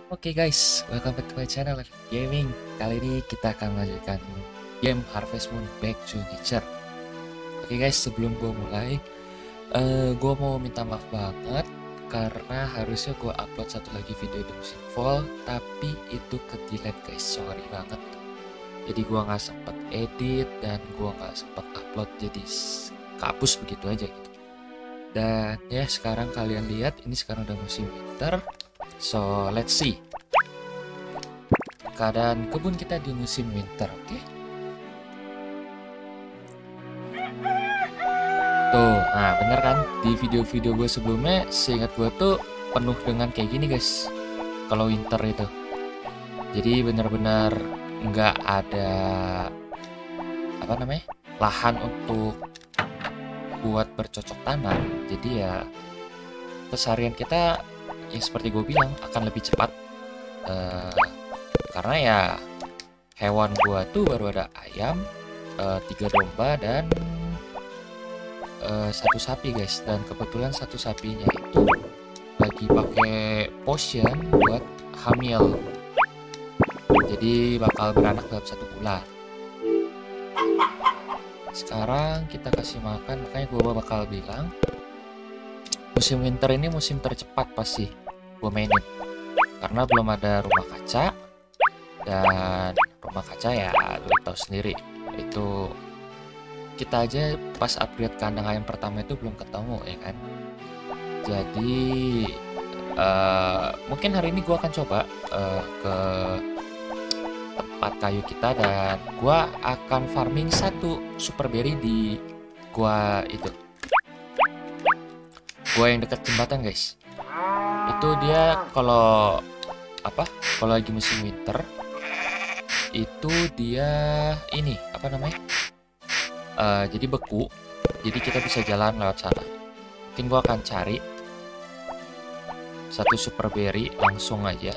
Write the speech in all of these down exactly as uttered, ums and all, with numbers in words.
Oke guys, welcome back to my channel Gaming. Kali ini kita akan melanjutkan game Harvest Moon Back to Nature. Oke guys, sebelum gue mulai, uh, gue mau minta maaf banget karena harusnya gue upload satu lagi video di musim fall, tapi itu ke delete guys, sorry banget. Jadi gue nggak sempet edit dan gue nggak sempet upload, jadi kapus begitu aja gitu. Dan ya sekarang kalian lihat, ini sekarang udah musim winter. So let's see keadaan kebun kita di musim winter, oke? Okay? Tuh, nah bener kan? Di video-video gue sebelumnya, seingat gue tuh penuh dengan kayak gini guys. Kalau winter itu, jadi bener-bener nggak ada apa namanya lahan untuk buat bercocok tanam. Jadi ya keseharian kita yang seperti gue bilang akan lebih cepat, uh, karena ya hewan gue tuh baru ada ayam, uh, tiga domba dan uh, satu sapi guys, dan kebetulan satu sapinya itu lagi pakai potion buat hamil, jadi bakal beranak dalam satu bulan. Sekarang kita kasih makan, makanya gue bakal bilang musim winter ini musim tercepat pasti gue mainin, karena belum ada rumah kaca, dan rumah kaca ya lu tahu sendiri, itu kita aja pas upgrade kandang ayam pertama itu belum ketemu ya kan. Jadi uh, mungkin hari ini gue akan coba uh, ke tempat kayu kita, dan gue akan farming satu super berry di gua itu, gua yang dekat jembatan guys. Itu dia kalau apa kalau lagi musim winter itu dia ini apa namanya uh, jadi beku, jadi kita bisa jalan lewat sana. Mungkin gua akan cari satu super berry langsung aja.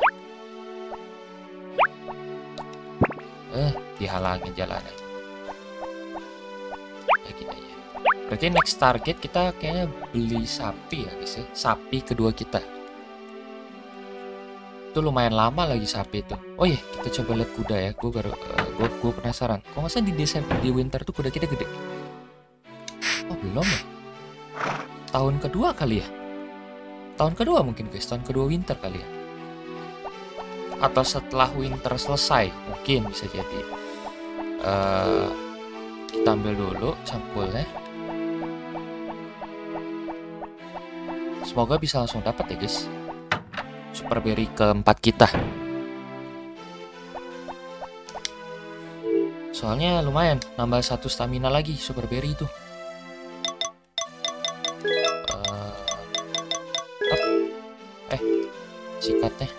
eh dihalangin jalannya ya gini aja. Berarti next target kita kayaknya beli sapi ya guys ya, sapi kedua kita. Itu lumayan lama lagi sapi itu. Oh iya, kita coba lihat kuda ya. Gue baru, uh, gue gue penasaran. Kok masa di Desember di winter tuh kuda kita gede? Oh belum ya? Tahun kedua kali ya? Tahun kedua mungkin guys, tahun kedua winter kali ya? Atau setelah winter selesai, mungkin bisa jadi. Uh, kita ambil dulu cangkulnya. Semoga bisa langsung dapat ya guys, super berry keempat kita. Soalnya lumayan, nambah satu stamina lagi super berry itu. Uh, eh, sikatnya.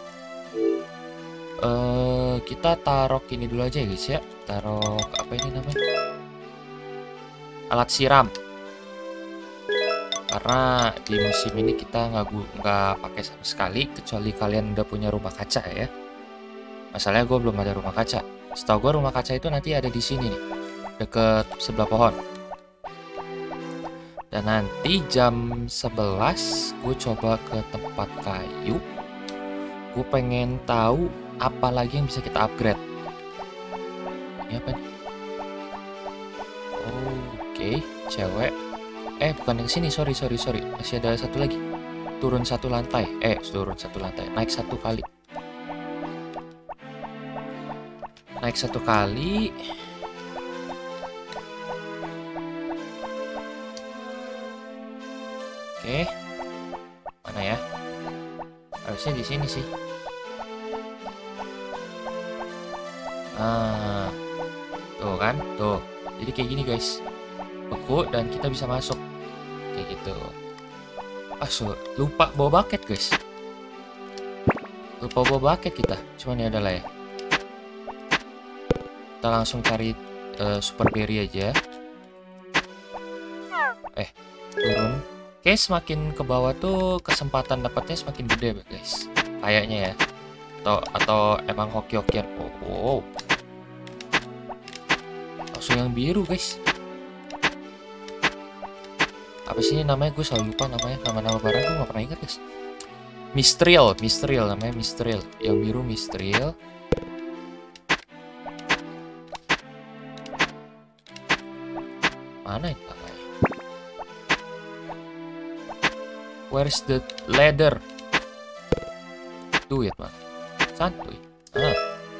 Uh, kita taruh ini dulu aja ya guys ya. Taruh apa ini namanya? Alat siram. Karena di musim ini kita nggak nggak pakai sama sekali, kecuali kalian udah punya rumah kaca ya. Masalahnya gue belum ada rumah kaca. Setahu gue rumah kaca itu nanti ada di sini nih, deket sebelah pohon. Dan nanti jam sebelas gue coba ke tempat kayu. Gue pengen tahu apa lagi yang bisa kita upgrade. Ini apa nih? Oh, oke, okay. Cewek. Eh bukan yang sini, sorry sorry sorry masih ada satu lagi. Turun satu lantai, eh turun satu lantai, naik satu kali, naik satu kali. Oke, mana ya? Harusnya di sini sih. Nah, tuh kan, tuh. Jadi kayak gini guys, beku dan kita bisa masuk kayak gitu. Ah, so, lupa bawa bucket guys. Lupa bawa bucket kita. Cuman ya adalah ya. Kita langsung cari uh, super berry aja. Eh, turun. Oke, semakin ke bawah tuh kesempatan dapatnya semakin gede guys. Kayaknya ya. Atau atau emang hoki-hokian. Oh, wow. Langsung yang biru guys. Apa sih ini namanya, gue selalu lupa namanya, nama-nama barang gue gak pernah ingat guys. Mistral, Mistral namanya Mistral. Yang biru Mistral. Mana itu? Where's the ladder? Duit mah. Santuy. Ah.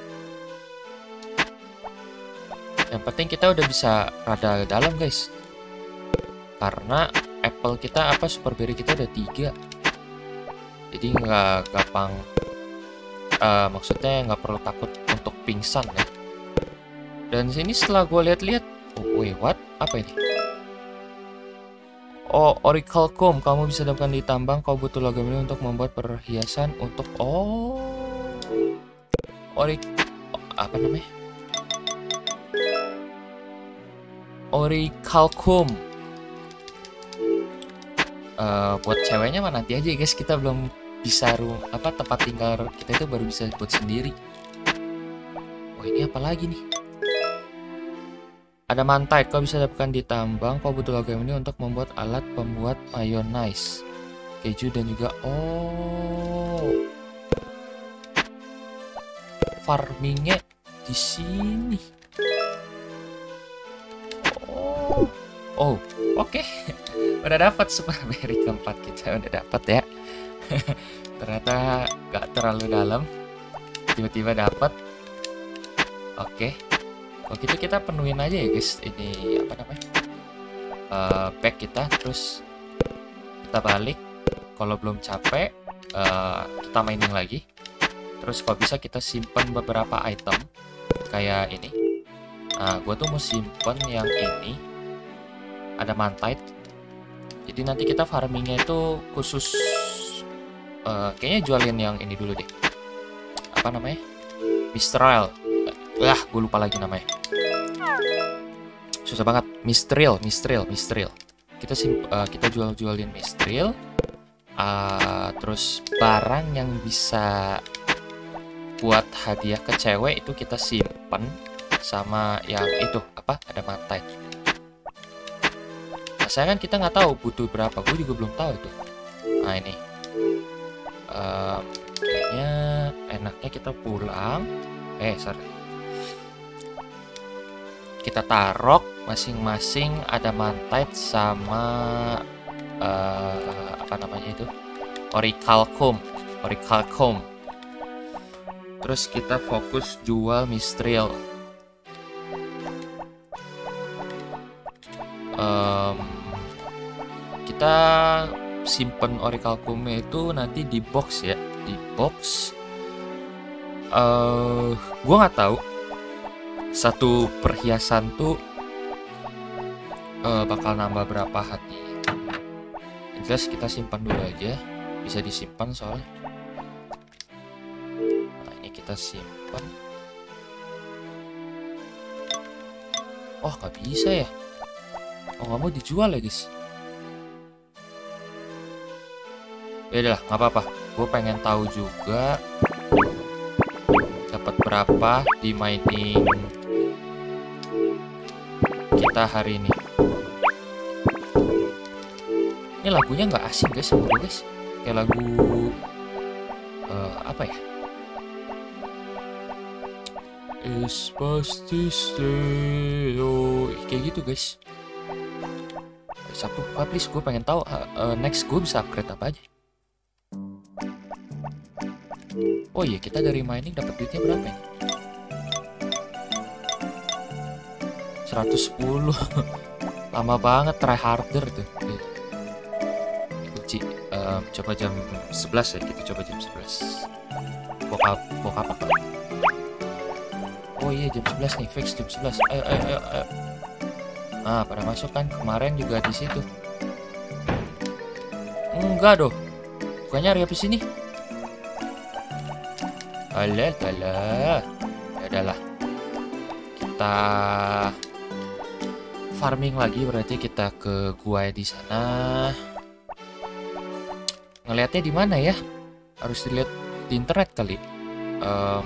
Yang penting kita udah bisa rada dalam guys. Karena apple kita apa superberry kita udah tiga. Jadi nggak gampang. Uh, maksudnya nggak perlu takut untuk pingsan ya. Dan sini setelah gue lihat-lihat, oh wait what? Apa ini? Oh, Oracle Comb, kamu bisa dapatkan di tambang. Kau butuh logam ini untuk membuat perhiasan untuk oh, Oracle apa namanya? Oracle Comb. Uh, buat ceweknya mah nanti aja guys. Kita belum bisa rum apa tempat tinggal kita itu baru bisa buat sendiri. Oh ini apa lagi nih? Ada mantite, kau bisa dapatkan di tambang. Kau butuh logam ini untuk membuat alat pembuat mayonnaise, keju dan juga oh, farmingnya di sini. Oh, oh, oke, okay. Udah dapat superberry keempat kita udah dapat ya. Ternyata gak terlalu dalam, tiba-tiba dapat. Oke. Okay. Oh gitu kita penuhin aja ya guys ini apa namanya uh, pack kita, terus kita balik kalau belum capek uh, kita mining lagi, terus kalau bisa kita simpan beberapa item kayak ini. Nah gue tuh mau simpen yang ini, ada mantite, jadi nanti kita farmingnya itu khusus uh, kayaknya jualin yang ini dulu deh, apa namanya, Mistral. Wah, gue lupa lagi namanya. Susah banget. Mistral, Mistral, Mistral. Kita sim uh, kita jual-jualin Mistral. Uh, terus barang yang bisa buat hadiah ke cewek itu kita simpen sama yang itu apa? Ada mantite. Nah, saya kan kita nggak tahu butuh berapa. Gue juga belum tahu itu. Nah ini. Um, kayaknya enaknya kita pulang. Eh, sorry. Kita taruh masing-masing ada mantite sama uh, apa namanya itu Oracle Comb, Oracle Comb. Terus kita fokus jual Mistral. Um, kita simpen Oracle Comb itu nanti di box ya, di box. Uh, gua nggak tahu. Satu perhiasan tuh uh, bakal nambah berapa hati. Jelas kita simpan dulu aja, bisa disimpan soalnya. Nah ini kita simpan. Oh nggak bisa ya? Oh nggak mau dijual ya guys? Ya udah nggak apa-apa. Gue pengen tahu juga dapat berapa di mining kita hari ini. Ini lagunya nggak asing guys sama gue guys, kayak lagu uh, apa ya? Es pasti stereo kayak gitu guys. Sabtu buka please, gue pengen tahu uh, uh, next gue bisa upgrade apa aja. Oh iya kita dari mining dapat duitnya berapa ya? seratus sepuluh. Lama banget, try harder tuh. Kunci um, coba jam sebelas ya, kita coba jam sebelas. Bokap bokap apa? Oh iya jam sebelas nih, fix jam sebelas. Ayo ayo ayo ayo. Ah, pada masuk kan, kemarin juga di situ. Enggak doh. Bukannya hari habis ini. Alah, alah. Ya udahlah. Kita farming lagi, berarti kita ke gua di sana. Ngelihatnya di mana ya? Harus dilihat di internet kali. Um,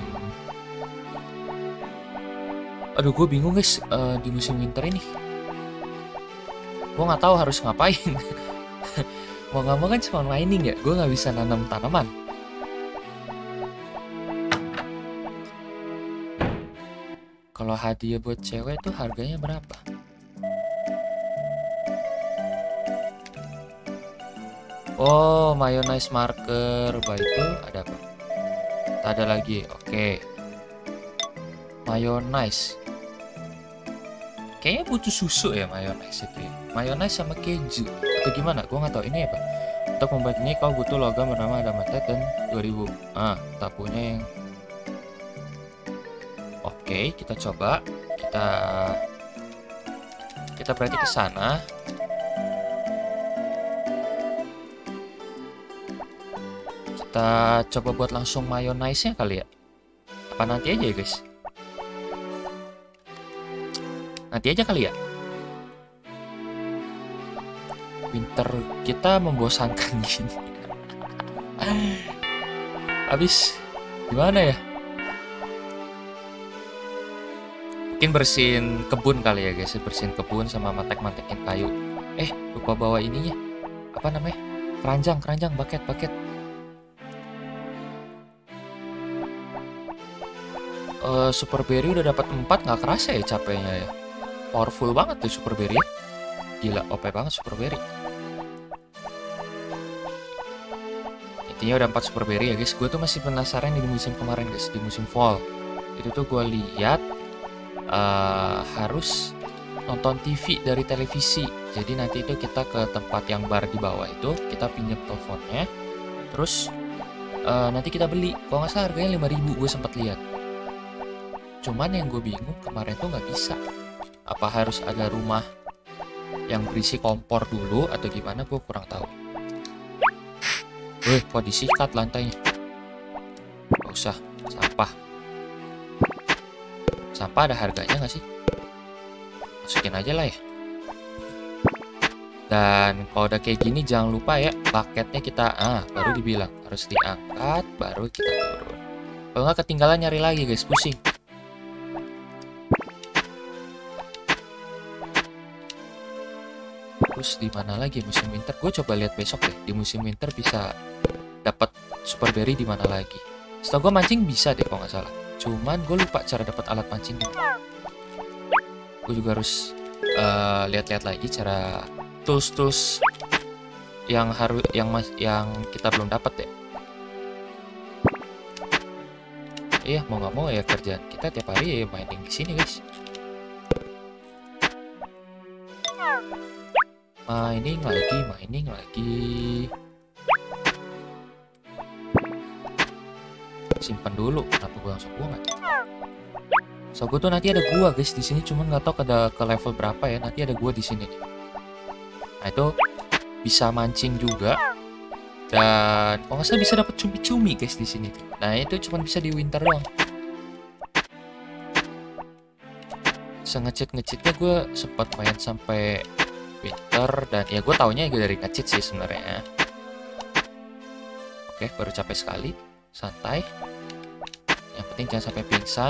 aduh, gue bingung guys uh, di musim winter ini. Gue nggak tahu harus ngapain. mau nggak mau kan cuma mining ya, gue nggak bisa nanam tanaman. Kalau hadiah buat cewek tuh harganya berapa? Oh, mayonnaise marker. Bah, itu ada apa? Tak ada lagi. Oke. Mayonnaise. Kayaknya butuh susu ya mayonnaise itu ya. Mayonnaise sama keju. Atau gimana? Gue nggak tahu. Ini apa? Untuk membuat ini kau butuh logam bernama adamantite dan dua ribu. Ah, tak punya yang... Oke, kita coba. Kita... Kita berarti ke sana. Kita coba buat langsung mayonnaise-nya kali ya. Apa nanti aja ya guys? Nanti aja kali ya. Winter kita membosankan gini. Habis gimana ya? Mungkin bersihin kebun kali ya guys. Bersihin kebun sama mantek-mantekin kayu. Eh, lupa bawa ininya. Apa namanya? Keranjang, keranjang, bucket, bucket. Uh, super berry udah dapat empat, nggak kerasa ya capeknya ya. Powerful banget tuh super berry ya. Gila, O P banget super berry. Intinya udah empat super berry ya guys. Gue tuh masih penasaran di musim kemarin guys, di musim fall. Itu tuh gue lihat uh, harus nonton T V dari televisi. Jadi nanti itu kita ke tempat yang bar di bawah itu, kita pinjam teleponnya. Terus uh, nanti kita beli. Kalau nggak salah harganya lima ribu, gue sempat lihat. Cuman yang gue bingung kemarin tuh nggak bisa. Apa harus ada rumah yang berisi kompor dulu atau gimana, gue kurang tahu. Wih, kok disikat lantainya? Gak usah, sampah. Sampah ada harganya nggak sih? Masukin aja lah ya. Dan kalau udah kayak gini jangan lupa ya, bucketnya kita, ah baru dibilang harus diangkat, baru kita turun. Kalau nggak ketinggalan nyari lagi guys, pusing. Terus di mana lagi musim winter? Gue coba lihat besok deh. Di musim winter bisa dapat super berry di mana lagi? Setahu gue mancing bisa deh kalau nggak salah. Cuman gue lupa cara dapat alat mancing. Gue juga harus uh, lihat-lihat lagi cara tools-tools yang harus yang mas yang kita belum dapat ya. Iya, mau nggak mau ya kerjaan kita tiap hari ya mining di sini guys. Mining lagi, mining lagi. Simpan dulu, kenapa gue langsung buang? So gue tuh nanti ada gua guys di sini, cuman nggak tahu ke ke level berapa ya. Nanti ada gua di sini nih. Nah itu bisa mancing juga, dan kalau nggak salah bisa dapat cumi-cumi guys di sini. Nah itu cuma bisa di winter doang. Sengecit ngecitnya gue sempat main sampai winter, dan ya gue taunya gue dari ngecit sih sebenarnya. Oke, baru capek sekali, santai. Yang penting jangan sampai pingsan.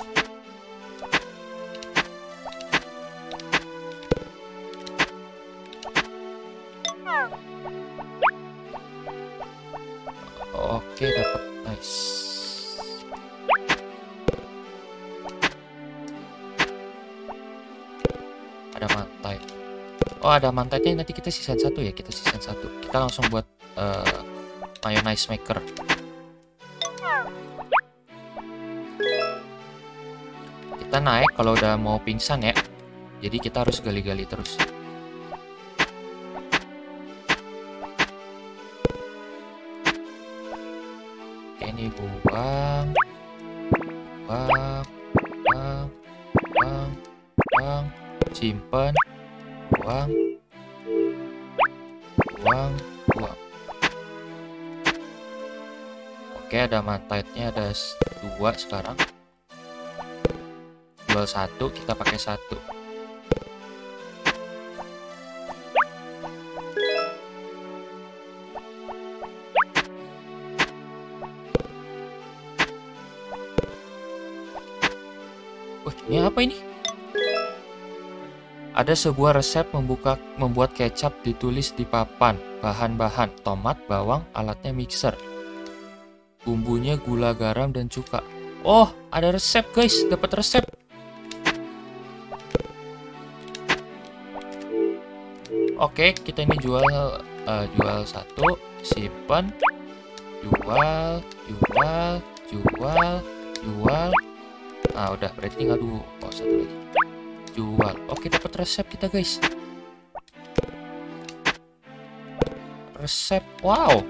Oke, dapat, nice. Ada mantai. Oh, ada mantai-nya, nanti kita sisain satu ya, kita sisain satu. Kita langsung buat uh, mayonnaise maker. Kita naik kalau udah mau pingsan ya. Jadi kita harus gali-gali terus. Oke, ini buang. Buang. Buang. Buang. Buang. Simpen. Buang. Buang. Buang. Oke, ada mantai-nya ada dua sekarang. Jual satu, kita pakai satu. Wah, ini apa ini? Ada sebuah resep membuka membuat kecap ditulis di papan. Bahan-bahan: tomat, bawang, alatnya mixer. Bumbunya gula, garam, dan cuka. Oh, ada resep guys, dapat resep. Oke, kita ini jual uh, jual satu, simpan, jual, jual, jual, jual. Nah, udah berarti tinggal dua. Oh, satu lagi. Jual. Oke, dapat resep kita guys. Resep, wow.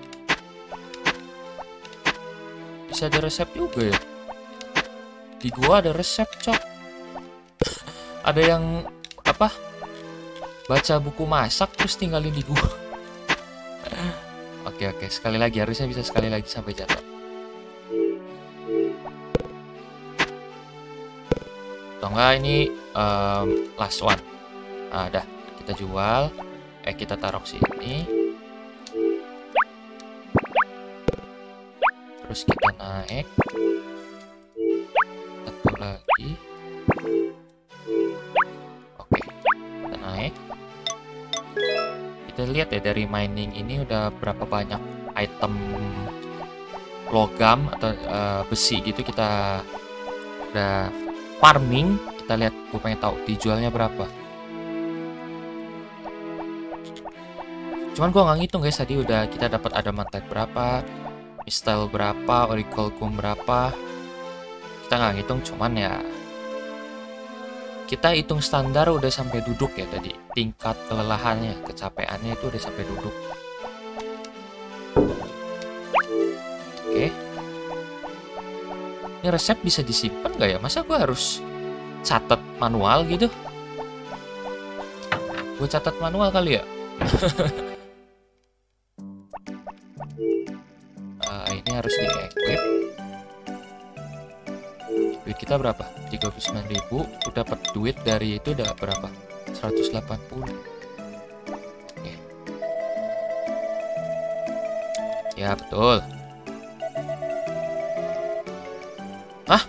Bisa ada resep juga ya. Di gua ada resep, cok. Ada yang apa? Baca buku masak terus tinggalin di gua. Oke oke, sekali lagi, harusnya bisa sekali lagi sampai jatuh. Atau enggak ini um, last one. Nah, dah kita jual. Eh, kita taruh sini. Terus kita naik. Satu lagi. Oke, kita naik. Kita lihat ya dari mining ini udah berapa banyak item logam atau uh, besi gitu kita udah farming. Kita lihat, gue pengen tahu dijualnya berapa. Cuman gue nggak ngitung guys, tadi udah kita dapat adamantite berapa, mistel berapa, oracle gum berapa. Kita nggak ngitung, cuman ya kita hitung standar udah sampai duduk ya tadi. Tingkat kelelahannya, kecapeannya itu udah sampai duduk. Oke. Ini resep bisa disimpan nggak ya? Masa gue harus catat manual gitu? Gue catat manual kali ya? uh, ini harus di-equip. Duit kita berapa? tiga puluh sembilan ribu. Udah dapat duit dari itu udah berapa? seratus delapan puluh. Oke. Ya, betul. Hah?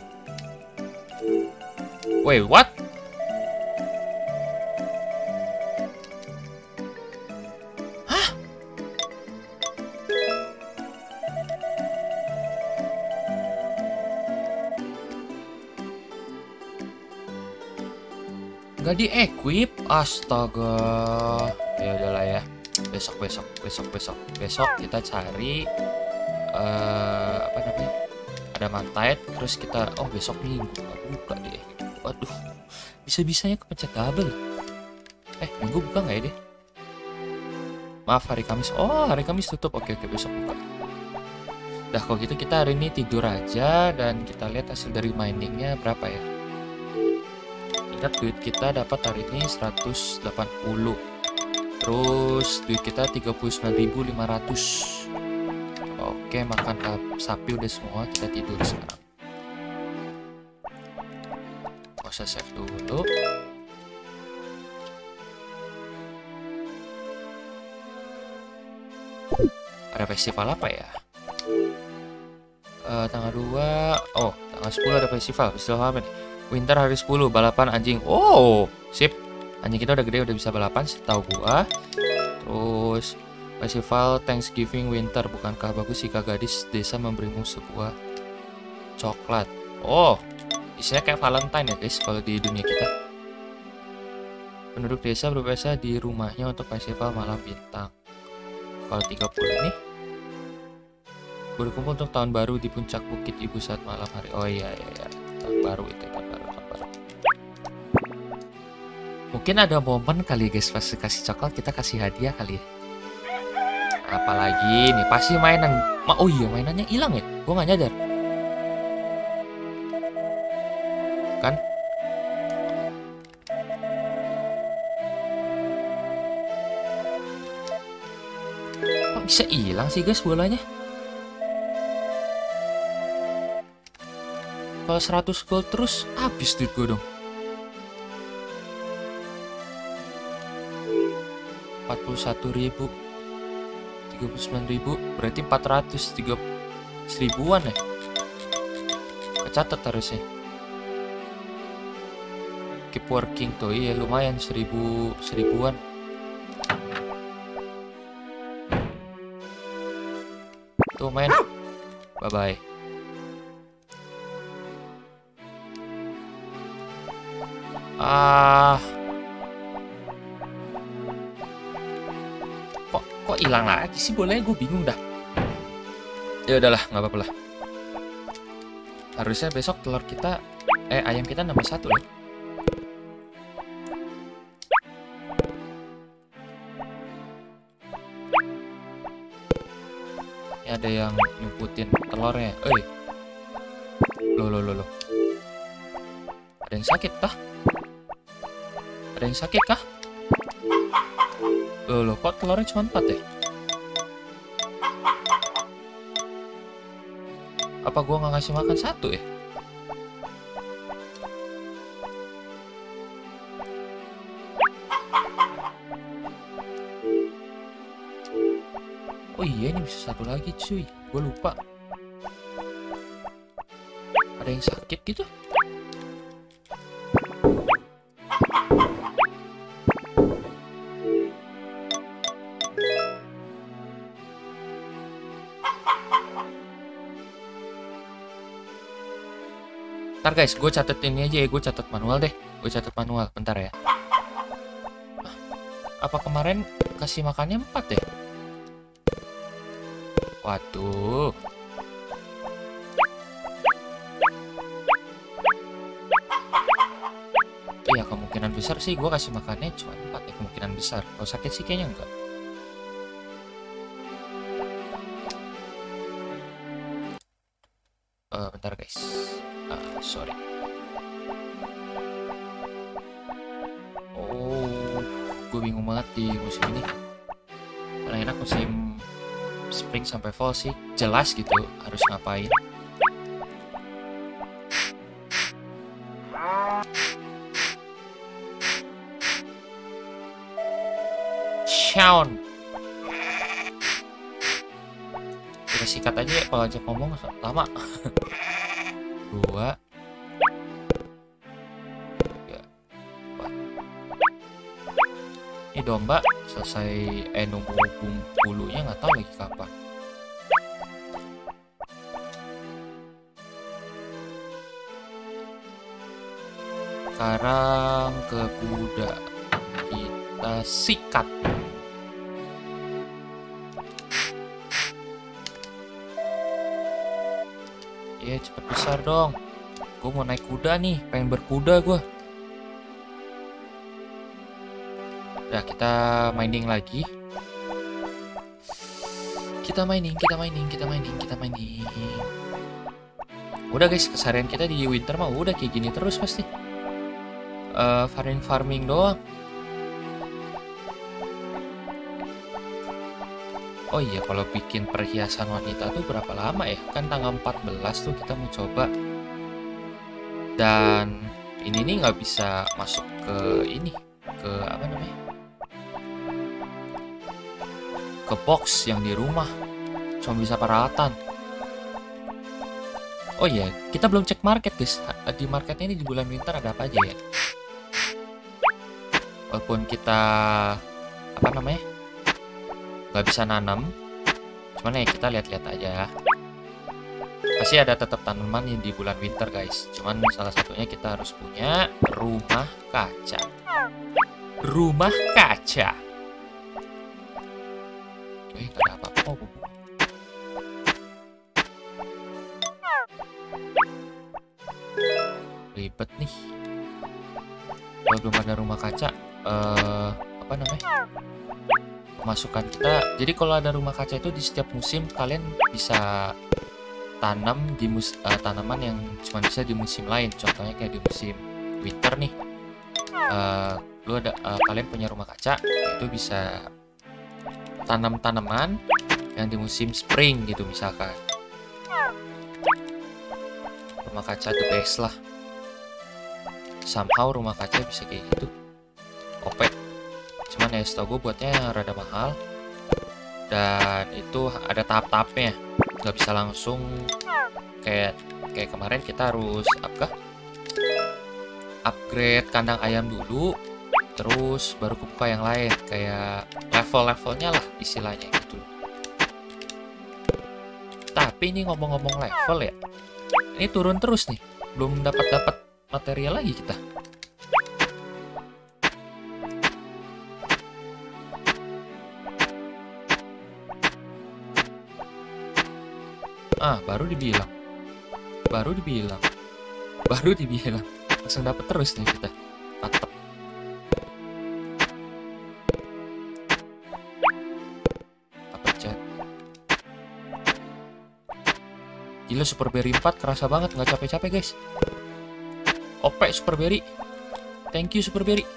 Wait, what? Hah? Nggak di-equip, astaga. Ya udahlah ya. Besok, besok, besok, besok, besok kita cari uh, apa namanya? Adamantite. Terus kita, oh besok minggu nggak buka deh. Waduh, bisa-bisanya kepencet double. Eh, minggu buka nggak ya deh? Maaf, hari Kamis. Oh, hari Kamis tutup. Oke, oke, besok buka. Dah, kalau gitu kita hari ini tidur aja dan kita lihat hasil dari miningnya berapa ya. Ingat, duit kita dapat hari ini seratus delapan puluh. Terus duit kita tiga puluh sembilan ribu lima ratus. Oke, makan sapi udah semua, kita tidur sekarang. Gak usah save dulu. Ada festival apa ya? Uh, tanggal dua. Oh, tanggal sepuluh ada festival. Festival apa nih? Winter hari sepuluh, balapan anjing. Oh, sip. Anjing kita udah gede, udah bisa balapan, setahu gua. Terus festival Thanksgiving Winter. Bukankah bagus jika gadis desa memberimu sebuah coklat? Oh, isinya kayak Valentine ya guys kalau di dunia kita. Penduduk desa berpesta di rumahnya untuk festival malam bintang. Kalau tiga puluh ini berkumpul untuk tahun baru di puncak bukit ibu saat malam hari. Oh iya iya iya, tahun baru itu, tahun baru, tahun baru. Mungkin ada momen kali guys pas kasih coklat kita kasih hadiah kali ya. Apalagi nih pasti mainan. Ma oh iya, mainannya hilang ya? Gua nggak nyadar. Kan? Kok bisa hilang sih guys bolanya? Kalau seratus gold terus habis duit gue dong. empat puluh satu ribu, tiga puluh sembilan ribu, berarti empat ratus tiga seribuan ya. Kecatat harusnya. Keep working tuh, iya lumayan seribu seribuan. men. Bye bye. Ah, kok kok hilang lagi sih bolanya? Gue bingung dah. Ya udahlah, nggak apa-apa lah. Harusnya besok telur kita, eh ayam kita nambah satu loh. Ini ada yang nyumputin telurnya. Eh, loh loh loh loh. Ada yang sakit kah? Ada yang sakit kah? Loh loh, kok telurnya cuma empat ya? Apa gua nggak ngasih makan satu ya? Oh iya, ini bisa satu lagi cuy. Gue lupa. Ada yang sakit gitu? Ntar guys, gue catet ini aja ya. Gue catat manual deh. Gue catat manual. Bentar ya. Ah, apa kemarin kasih makannya empat ya? Waduh. Iya, kemungkinan besar sih gue kasih makannya cuma empat ya. Kemungkinan besar. Kalau sakit sih kayaknya enggak. Uh, bentar guys. Uh, sorry. Oh, gue bingung banget di musim ini. Paling enak musim spring sampai fall sih. Jelas gitu harus ngapain. Shaun. Kita sikat aja ya kalau ajak ngomong lama. Dua. Tiga. Empat. Ini domba selesai eh nunggu bulunya nggak tahu lagi kapan. Sekarang ke kuda kita sikat. Ya cepet besar dong. Gue mau naik kuda nih, pengen berkuda gue. Udah kita mining lagi. Kita mining, kita mining, kita mining, kita mining. Udah guys, keseharian kita di winter mah udah kayak gini terus pasti. Uh, farming farming doang. Oh iya, kalau bikin perhiasan wanita tuh berapa lama ya? Kan tanggal empat belas tuh kita mau coba. Dan ini nih nggak bisa masuk ke ini, ke apa namanya? Ke box yang di rumah. Cuma bisa peralatan. Oh iya, kita belum cek market guys. Di marketnya ini di bulan winter ada apa aja ya? Walaupun kita apa namanya? Nggak bisa nanam, cuman ya kita lihat-lihat aja. Pasti ada tetap tanaman yang di bulan winter guys. Cuman salah satunya kita harus punya rumah kaca. Rumah kaca. Eh, nggak ada apa-apa. Oh, ribet nih. Kalau belum ada rumah kaca, uh, apa namanya? Pemasukan kita. Jadi kalau ada rumah kaca itu di setiap musim kalian bisa tanam di mus uh, tanaman yang cuma bisa di musim lain. Contohnya kayak di musim winter nih. Uh, lu ada uh, kalian punya rumah kaca, itu bisa tanam tanaman yang di musim spring gitu misalkan. Rumah kaca the best lah. Somehow rumah kaca bisa kayak gitu. Opek. Cuman ya setahu gue buatnya rada mahal. Dan itu ada tahap-tahapnya. Gak bisa langsung kayak kayak kemarin kita harus apa? Upgrade kandang ayam dulu. Terus baru kebuka yang lain. Kayak level-levelnya lah istilahnya gitu. Tapi ini ngomong-ngomong level ya, ini turun terus nih, belum dapat dapat material lagi kita. Ah, baru dibilang, baru dibilang, baru dibilang, langsung dapat terus nih kita. Mantap. Dapat chat. Gila, Super Berry empat kerasa banget, nggak capek-capek guys. O P Super Berry. Thank you Super Berry.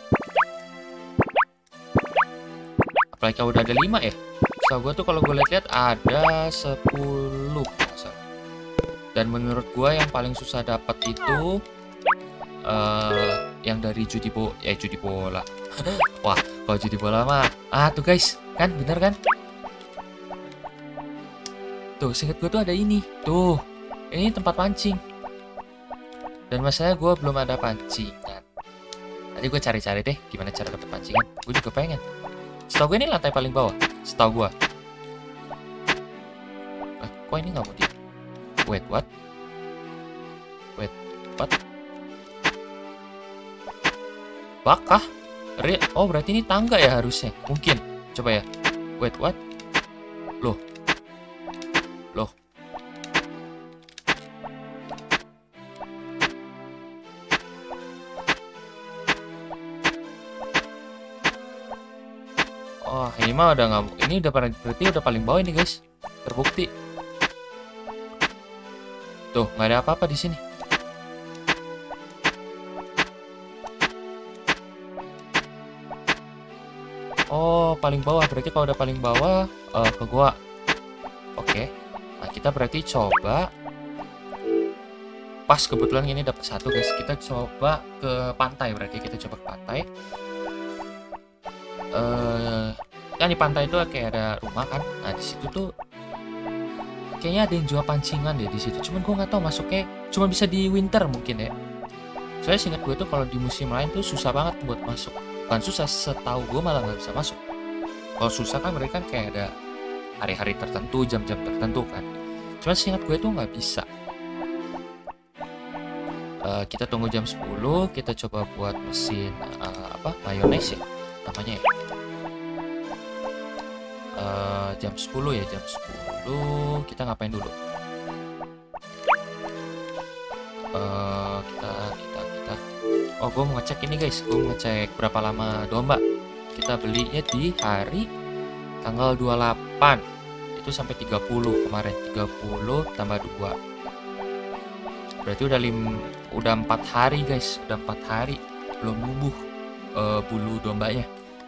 Apalagi kalau udah ada lima ya. Setahu gue tuh kalau gue lihat-lihat ada sepuluh. Dan menurut gua yang paling susah dapat itu uh, yang dari judi bo eh judi bola. Wah, kalau judi bola mah ah tuh guys, kan bener kan? Tuh, singkat gua tuh ada ini. Tuh, ini tempat pancing. Dan masalahnya gua belum ada pancingan. Nanti gua cari-cari deh gimana cara dapat pancingan. Gua juga pengen. Setahu gua ini lantai paling bawah. Setahu gua. Eh, kok ini nggak mau di Wait, what? Wait, what? Bakah? Re oh, berarti ini tangga ya harusnya. Mungkin. Coba ya. Wait, what? Loh. Loh. Oh, ini mah udah nggak. Ini udah berarti udah paling bawah ini, guys. Terbukti. Tuh, nggak ada apa-apa di sini. Oh, paling bawah. Berarti kalau udah paling bawah uh, ke gua. Oke. Nah, kita berarti coba. Pas kebetulan ini dapat satu, guys. Kita coba ke pantai. Berarti kita coba ke pantai. Eh, kan di pantai itu kayak ada rumah kan. Nah, di situ tuh kayaknya ada yang jual pancingan deh di situ. Cuman gue nggak tahu masuknya. Cuma bisa di winter mungkin ya. Soalnya seingat gue tuh kalau di musim lain tuh susah banget buat masuk. Bukan susah, setahu gue malah nggak bisa masuk. Kalau susah kan mereka kan kayak ada hari-hari tertentu, jam-jam tertentu kan. Cuman seingat gue tuh nggak bisa. Uh, kita tunggu jam sepuluh. Kita coba buat mesin uh, apa mayonnaise ya namanya ya. Uh, jam sepuluh ya, jam sepuluh kita ngapain dulu? Uh, kita kita kita oh, gue mau ngecek ini guys, gue mau ngecek berapa lama domba. Kita belinya di hari tanggal dua puluh delapan, itu sampai tiga puluh kemarin. Tiga puluh tambah dua berarti udah lim udah empat hari guys, udah empat hari belum numbuh uh, bulu dombanya.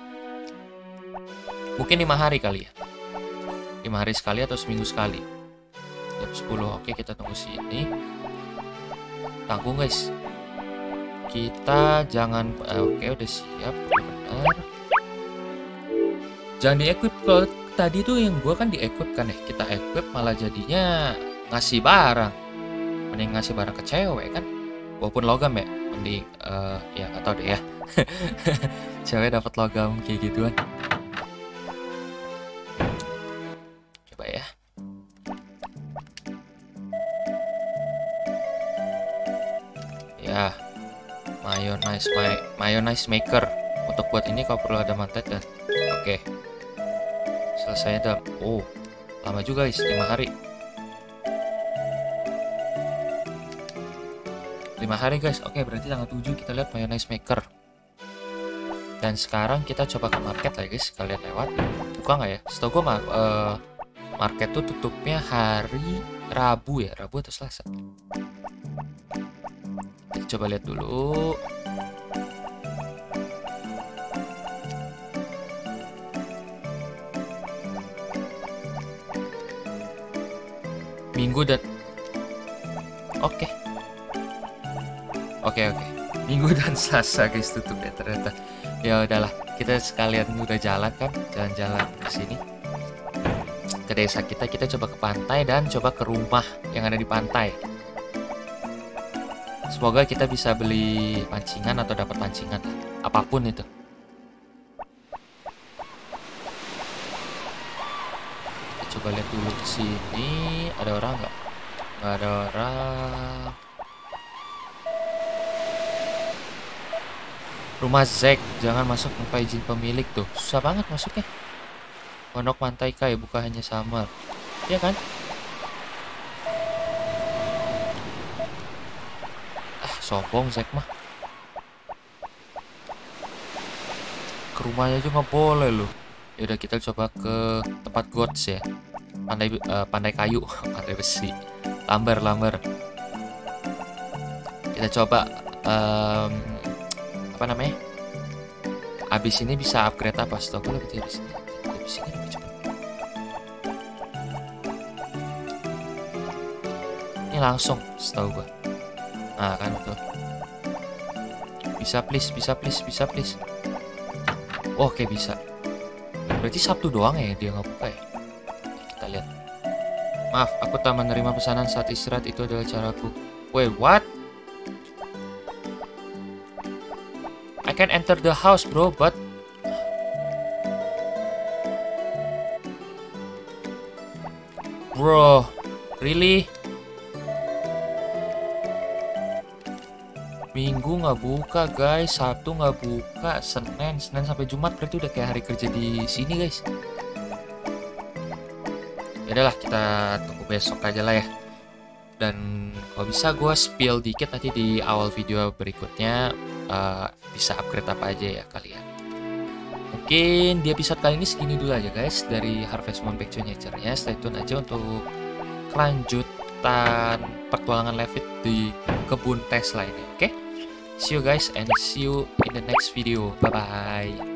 Mungkin lima hari kali ya, lima hari sekali atau seminggu sekali. Jam sepuluh, oke kita tunggu sini. Tanggung guys. Kita jangan, eh, oke udah siap, udah benar. Jangan di-equip. Kalau tadi tuh yang gua kan di-equip kan ya. Kita equip malah jadinya ngasih barang. Mending ngasih barang ke cewek kan. Walaupun logam ya, mending uh, ya nggak tahu deh ya. Cewek dapat logam kayak gituan. Ya, mayonnaise may mayonnaise maker. Untuk buat ini kau perlu ada mantetan. Oke, selesai dah. Oh, lama juga guys, lima hari. lima hari guys. Oke, berarti tanggal tujuh kita lihat mayonnaise maker. Dan sekarang kita coba ke market lah guys. Kalian lewat. Buka nggak ya? Setahu gue mah uh, market tuh tutupnya hari Rabu ya, Rabu atau Selasa. Kita coba lihat dulu. Minggu dan oke. Oke oke. Minggu dan Selasa guys tutup ya ternyata. Ya udahlah, kita sekalian udah jalan kan, jalan-jalan ke sini. Ke desa kita, kita coba ke pantai dan coba ke rumah yang ada di pantai. Semoga kita bisa beli pancingan atau dapat pancingan lah, apapun itu. Kita coba coba lihat dulu ke sini. Ada orang nggak? Nggak ada orang. Rumah Zack, jangan masuk tanpa izin pemilik tuh. Susah banget masuknya. Pondok Pantai Kai, buka hanya Summer. Iya kan? Ah, sombong Zack mah. Ke rumahnya aja nggak boleh loh. Yaudah kita coba ke tempat gods ya. Pandai uh, pandai kayu, pandai besi. Lamber, lamber. Kita coba um, apa namanya? Abis ini bisa upgrade apa? Setahu gue lebih dari sini. Abis ini lebih cepat. Ini langsung, setahu gue. Nah kan tuh. Bisa please, bisa please, bisa please. Oh, oke bisa. Berarti Sabtu doang ya dia nggak buka ya? Kita lihat. Maaf, aku tak menerima pesanan saat istirahat, itu adalah caraku. Wait, what? I can enter the house, bro, but bro, really? Minggu nggak buka, guys. Sabtu nggak buka. Senin, Senin sampai Jumat berarti udah kayak hari kerja di sini, guys. Yaudahlah, kita tunggu besok aja lah ya. Dan kalau bisa gue spill dikit nanti di awal video berikutnya. Uh, bisa upgrade apa aja ya kalian. Mungkin di episode kali ini segini dulu aja guys dari Harvest Moon Back to Nature-nya. Stay tune aja untuk kelanjutan petualangan Levitt di kebun Tesla ini. Oke, okay? See you guys and see you in the next video. Bye bye.